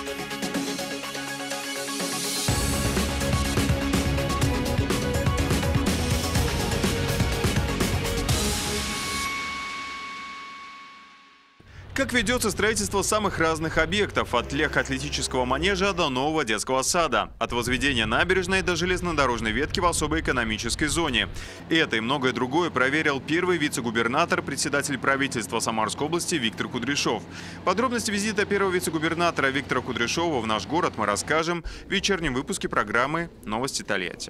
Как ведется строительство самых разных объектов, от легкоатлетического манежа до нового детского сада, от возведения набережной до железнодорожной ветки в особой экономической зоне. Это и многое другое проверил первый вице-губернатор, председатель правительства Самарской области Виктор Кудряшов. Подробности визита первого вице-губернатора Виктора Кудряшова в наш город мы расскажем в вечернем выпуске программы «Новости Тольятти».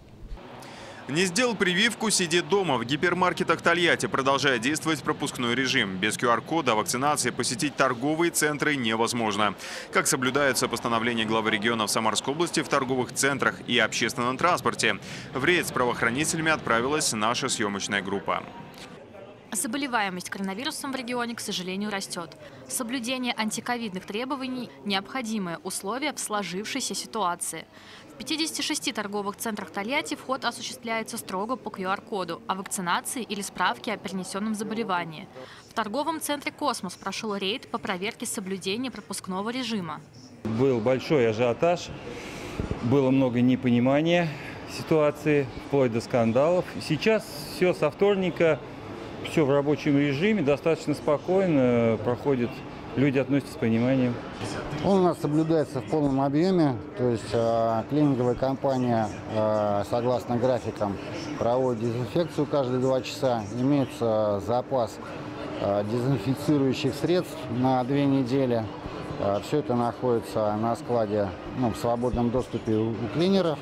Не сделал прививку – сиди дома. В гипермаркетах Тольятти продолжает действовать пропускной режим. Без QR-кода вакцинации посетить торговые центры невозможно. Как соблюдаются постановления главы региона в Самарской области в торговых центрах и общественном транспорте? В рейд с правоохранителями отправилась наша съемочная группа. Заболеваемость коронавирусом в регионе, к сожалению, растет. Соблюдение антиковидных требований – необходимое условие в сложившейся ситуации. В 56 торговых центрах Тольятти вход осуществляется строго по QR-коду о вакцинации или справке о перенесенном заболевании. В торговом центре «Космос» прошел рейд по проверке соблюдения пропускного режима. Был большой ажиотаж, было много непонимания ситуации, вплоть до скандалов. Сейчас все со вторника. Все в рабочем режиме, достаточно спокойно проходит, люди относятся с пониманием. Он у нас соблюдается в полном объеме, то есть клининговая компания, согласно графикам, проводит дезинфекцию каждые 2 часа, имеется запас дезинфицирующих средств на 2 недели. Все это находится на складе, в свободном доступе у клинеров.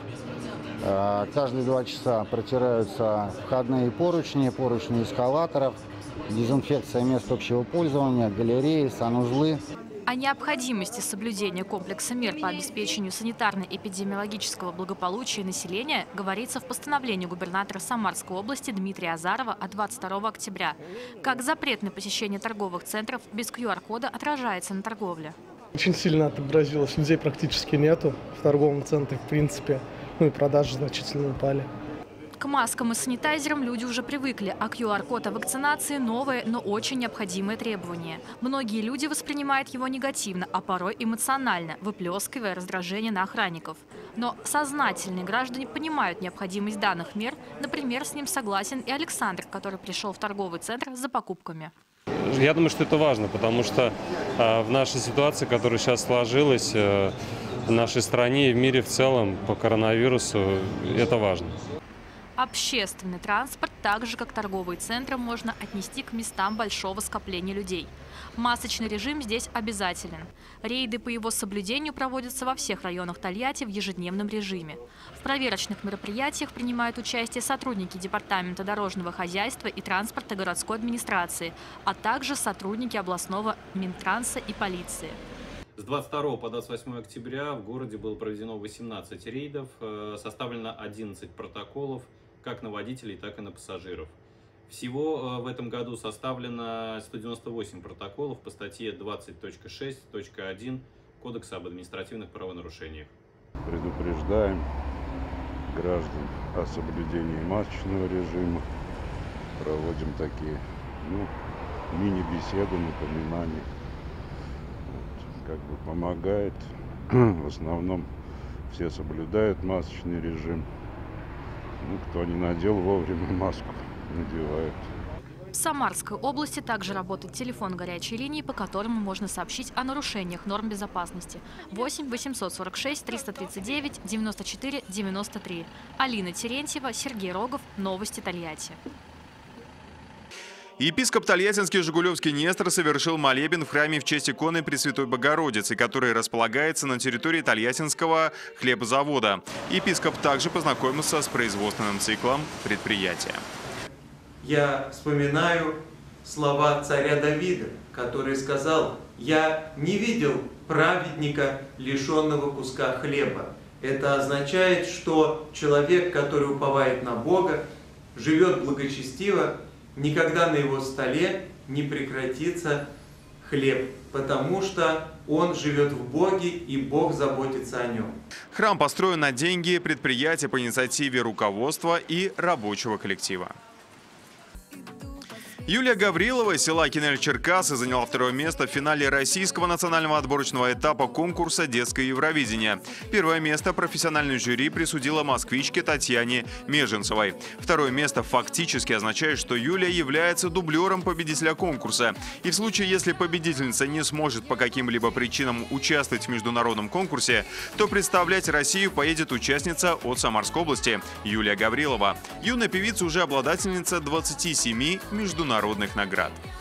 Каждые 2 часа протираются входные поручни, поручни эскалаторов, дезинфекция мест общего пользования, галереи, санузлы. О необходимости соблюдения комплекса мер по обеспечению санитарно-эпидемиологического благополучия населения говорится в постановлении губернатора Самарской области Дмитрия Азарова от 22 октября. Как запрет на посещение торговых центров без QR-кода отражается на торговле. Очень сильно отобразилось, людей практически нету в торговом центре, в принципе. И продажи значительно упали. К маскам и санитайзерам люди уже привыкли, а QR-код о вакцинации – новое, но очень необходимое требование. Многие люди воспринимают его негативно, а порой эмоционально, выплескивая раздражение на охранников. Но сознательные граждане понимают необходимость данных мер. Например, с ним согласен и Александр, который пришел в торговый центр за покупками. Я думаю, что это важно, потому что в нашей ситуации, которая сейчас сложилась, в нашей стране и в мире в целом по коронавирусу, это важно. Общественный транспорт, так же как торговые центры, можно отнести к местам большого скопления людей. Масочный режим здесь обязателен. Рейды по его соблюдению проводятся во всех районах Тольятти в ежедневном режиме. В проверочных мероприятиях принимают участие сотрудники Департамента дорожного хозяйства и транспорта городской администрации, а также сотрудники областного Минтранса и полиции. С 22 по 28 октября в городе было проведено 18 рейдов, составлено 11 протоколов как на водителей, так и на пассажиров. Всего в этом году составлено 198 протоколов по статье 20.6.1 Кодекса об административных правонарушениях. Предупреждаем граждан о соблюдении масочного режима, проводим такие мини-беседы, напоминания. Как бы помогает. В основном все соблюдают масочный режим. Кто не надел вовремя маску, надевают. В Самарской области также работает телефон горячей линии, по которому можно сообщить о нарушениях норм безопасности. 8 846 339 94 93. Алина Терентьева, Сергей Рогов. Новости Тольятти. Епископ Тольяттинский Жигулевский Нестор совершил молебен в храме в честь иконы Пресвятой Богородицы, который располагается на территории Тольяттинского хлебозавода. Епископ также познакомился с производственным циклом предприятия. Я вспоминаю слова царя Давида, который сказал: «Я не видел праведника, лишенного куска хлеба». Это означает, что человек, который уповает на Бога, живет благочестиво, никогда на его столе не прекратится хлеб, потому что он живет в Боге, и Бог заботится о нем. Храм построен на деньги предприятия по инициативе руководства и рабочего коллектива. Юлия Гаврилова из села Кинель-Черкасы заняла второе место в финале российского национального отборочного этапа конкурса «Детское Евровидение». Первое место профессиональное жюри присудило москвичке Татьяне Меженцевой. Второе место фактически означает, что Юлия является дублером победителя конкурса. И в случае, если победительница не сможет по каким-либо причинам участвовать в международном конкурсе, то представлять Россию поедет участница от Самарской области Юлия Гаврилова. Юная певица уже обладательница 27 международных наград.